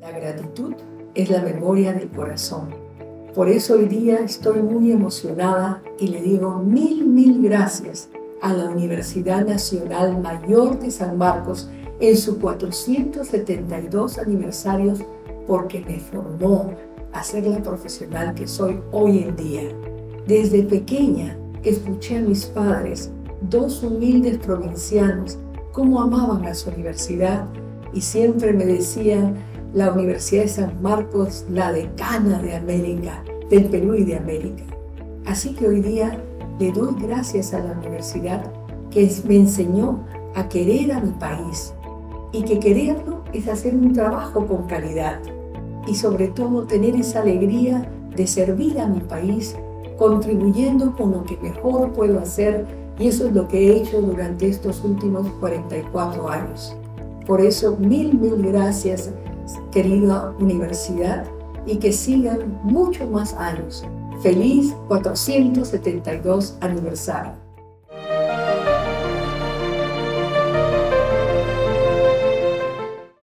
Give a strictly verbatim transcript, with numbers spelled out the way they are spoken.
La gratitud es la memoria del corazón. Por eso hoy día estoy muy emocionada y le digo mil, mil gracias a la Universidad Nacional Mayor de San Marcos en su cuatrocientos setenta y dos aniversarios, porque me formó a ser la profesional que soy hoy en día. Desde pequeña escuché a mis padres, dos humildes provincianos, cómo amaban a su universidad y siempre me decían: la Universidad de San Marcos, la decana de América, del Perú y de América. Así que hoy día le doy gracias a la universidad que me enseñó a querer a mi país, y que quererlo es hacer un trabajo con calidad y sobre todo tener esa alegría de servir a mi país, contribuyendo con lo que mejor puedo hacer, y eso es lo que he hecho durante estos últimos cuarenta y cuatro años. Por eso, mil, mil gracias, querida universidad, y que sigan muchos más años. Feliz cuatrocientos setenta y dos aniversario.